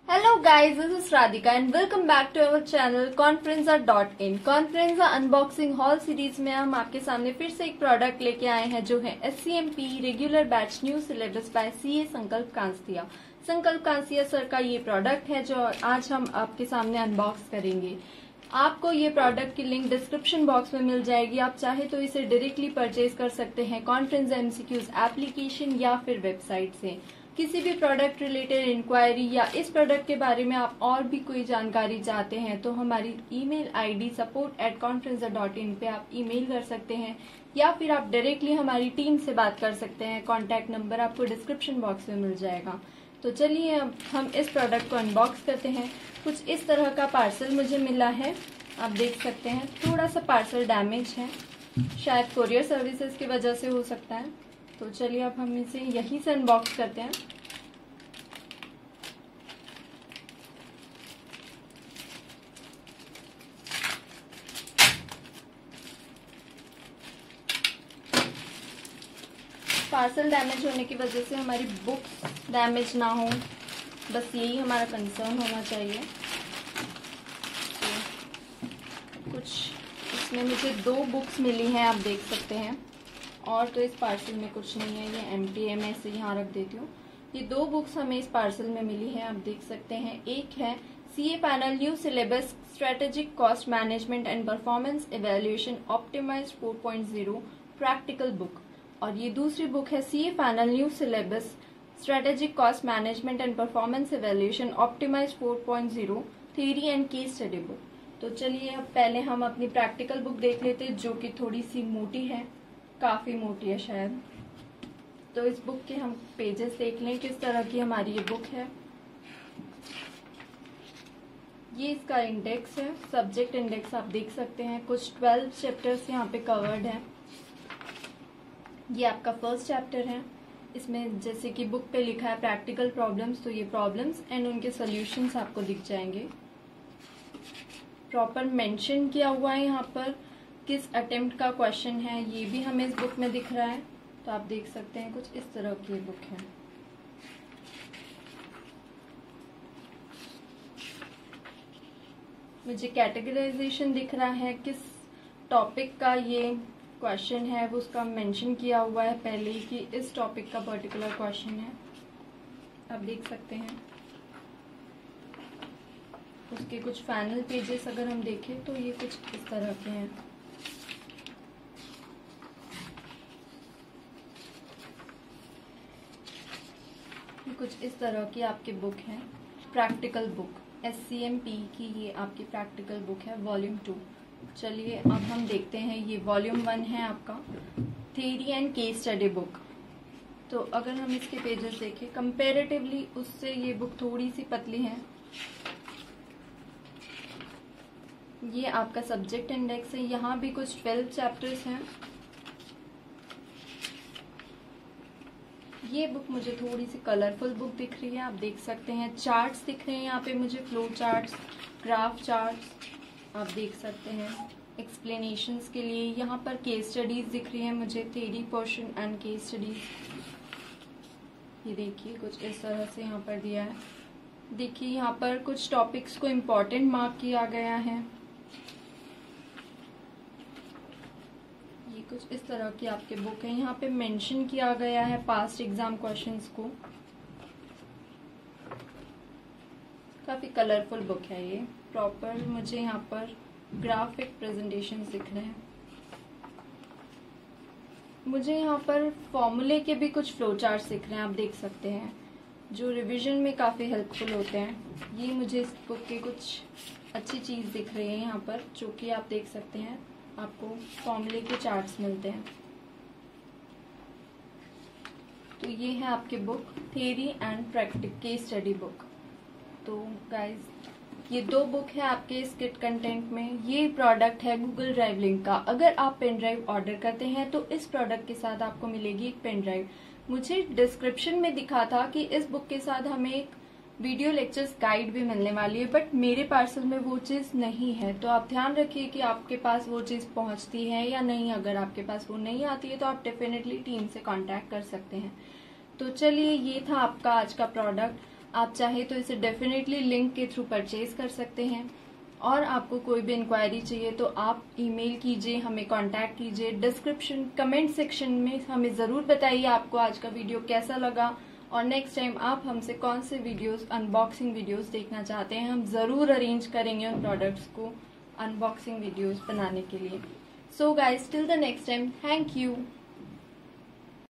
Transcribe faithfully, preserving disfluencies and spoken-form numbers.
Hello guys, this is Radhika and welcome back to our channel Conferenza dot in. Conferenza unboxing haul series में हम आपके सामने फिर से एक प्रोडक्ट लेके आए हैं जो है S C M P regular batch new syllabus by C A Sankalp Kanstia. संकल्प कांस्तिया सर का ये प्रोडक्ट है जो आज हम आपके सामने अनबॉक्स करेंगे। आपको ये प्रोडक्ट की लिंक डिस्क्रिप्शन बॉक्स में मिल जाएगी। आप चाहे तो इसे डायरेक्टली परचेज कर सकते हैं कॉन्फ्रेंस एमसीक्यूज एप्लीकेशन या फिर वेबसाइट से। किसी भी प्रोडक्ट रिलेटेड इंक्वायरी या इस प्रोडक्ट के बारे में आप और भी कोई जानकारी चाहते हैं तो हमारी email ID support at Conferenza dot in पे आप ईमेल कर सकते हैं या फिर आप डायरेक्टली हमारी टीम से बात कर सकते हैं। कॉन्टैक्ट नंबर आपको डिस्क्रिप्शन बॉक्स में मिल जाएगा। तो चलिए अब हम इस प्रोडक्ट को अनबॉक्स करते हैं। कुछ इस तरह का पार्सल मुझे मिला है, आप देख सकते हैं। थोड़ा सा पार्सल डैमेज है, शायद कोरियर सर्विसेज की वजह से हो सकता है। तो चलिए अब हम इसे यहीं से अनबॉक्स करते हैं। पार्सल डैमेज होने की वजह से हमारी बुक्स डैमेज ना हो, बस यही हमारा कंसर्न होना चाहिए। तो कुछ इसमें मुझे दो बुक्स मिली हैं, आप देख सकते हैं। और तो इस पार्सल में कुछ नहीं है, ये एम्प्टी है, मैं इसे यहाँ रख देती हूँ। ये दो बुक्स हमें इस पार्सल में मिली है, आप देख सकते हैं। एक है C A panel new syllabus strategic cost management and performance evaluation optimised four point zero practical book, और ये दूसरी बुक है C A panel new syllabus strategic cost management and performance evaluation optimised four point zero theory and case study book. तो चलिए अब पहले हम अपनी प्रैक्टिकल बुक देख लेते हैं जो कि थोड़ी सी मोटी है, काफी मोटी है शायद। तो इस बुक के हम पेजेस देख लें किस तरह की हमारी ये बुक है। ये इसका इंडेक्स है, सब्जेक्ट इंडेक्स आप देख सकते हैं। कुछ ट्वेल्व चैप्टर्स यहाँ पे कवर्ड हैं। ये आपका फर्स्ट चैप्टर है। इसमें जैसे कि बुक पे लिखा है प्रैक्टिकल प्रॉब्लम्स, तो ये प्रॉब्लम्स एंड उनके सॉल्यूशंस आपको दिख जाएंगे। प्रॉपर मेंशन किया हुआ है यहाँ पर किस अटेम्प्ट का क्वेश्चन है, ये भी हमें इस बुक में दिख रहा है। तो आप देख सकते हैं कुछ इस तरह की बुक है। मुझे कैटेगराइजेशन दिख रहा है, किस टॉपिक का ये क्वेश्चन है वो उसका मेंशन किया हुआ है पहले ही कि इस टॉपिक का पर्टिकुलर क्वेश्चन है, आप देख सकते हैं। उसके कुछ फाइनल पेजेस अगर हम देखें तो ये कुछ इस तरह के हैं। ये कुछ इस तरह की आपकी बुक है, practical book S C M P की ये आपकी प्रैक्टिकल बुक है, वॉल्यूम टू। चलिए अब हम देखते हैं, ये वॉल्यूम वन है आपका theory and case study book. तो अगर हम इसके पेजेस देखें कंपैरेटिवली उससे ये बुक थोड़ी सी पतली है। ये आपका सब्जेक्ट इंडेक्स है, यहाँ भी कुछ ट्वेल्व चैप्टर्स हैं। ये बुक मुझे थोड़ी सी कलरफुल बुक दिख रही है, आप देख सकते हैं। चार्ट्स दिख रहे हैं यहाँ पे मुझे, फ्लो चार्ट्स, ग्राफ चार्ट्स आप देख सकते हैं। एक्सप्लेनेशंस के लिए यहाँ पर केस स्टडीज दिख रही है मुझे, theory portion and case studies. ये देखिए कुछ इस तरह से यहाँ पर दिया है। देखिए यहाँ पर कुछ टॉपिक्स को इम्पोर्टेंट मार्क किया गया है। ये कुछ इस तरह की आपके बुक है, यहाँ पे मेंशन किया गया है पास्ट एग्जाम क्वेश्चंस को। काफी कलरफुल बुक है ये। प्रॉपर मुझे यहाँ पर ग्राफिक प्रेजेंटेशन दिख रहे हैं। मुझे यहाँ पर फॉर्मूले के भी कुछ फ्लो चार्ट्स दिख रहे हैं, आप देख सकते हैं, जो रिवीजन में काफी हेल्पफुल होते हैं। ये मुझे इस बुक के कुछ अच्छी चीज दिख रही है यहाँ पर, जो कि आप देख सकते हैं आपको फॉर्मूले के चार्ट्स मिलते हैं। तो ये है आपकी book theory and practical case study book. तो गाइज ये दो बुक है आपके इस किट कंटेंट में। ये प्रोडक्ट है गूगल ड्राइव लिंक का। अगर आप पेन ड्राइव ऑर्डर करते हैं तो इस प्रोडक्ट के साथ आपको मिलेगी एक पेन ड्राइव। मुझे डिस्क्रिप्शन में दिखा था कि इस बुक के साथ हमें एक वीडियो लेक्चर्स गाइड भी मिलने वाली है, बट मेरे पार्सल में वो चीज नहीं है। तो आप ध्यान रखिए कि आपके पास वो चीज पहुंचती है या नहीं। अगर आपके पास वो नहीं आती है तो आप डेफिनेटली टीम से कांटेक्ट कर सकते हैं। तो चलिए ये था आपका आज का प्रोडक्ट। आप चाहे तो इसे डेफिनेटली लिंक के थ्रू परचेज कर सकते हैं। और आपको कोई भी इंक्वायरी चाहिए तो आप ईमेल कीजिए, हमें कांटेक्ट कीजिए। डिस्क्रिप्शन कमेंट सेक्शन में हमें ज़रूर बताइए आपको आज का वीडियो कैसा लगा और नेक्स्ट टाइम आप हमसे कौन से वीडियोस अनबॉक्सिंग वीडियोस देखना चाहते हैं। हम ज़रूर अरेंज करेंगे उन प्रोडक्ट्स को अनबॉक्सिंग वीडियोस बनाने के लिए। So guys, till the next time, thank you.